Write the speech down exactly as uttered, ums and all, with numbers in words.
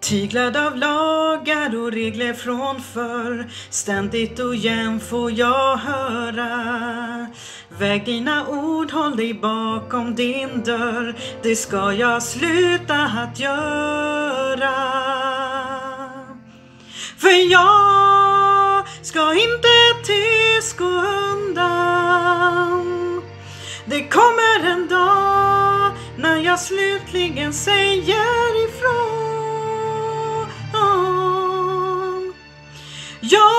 Tyglad av lagar och regler från förr, ständigt och jämt får jag höra. Väg dina ord, håll dig bakom din dörr, det ska jag sluta att göra. För jag ska inte tyst gå undan. Det kommer en dag när jag slutligen säger ifrån. Jag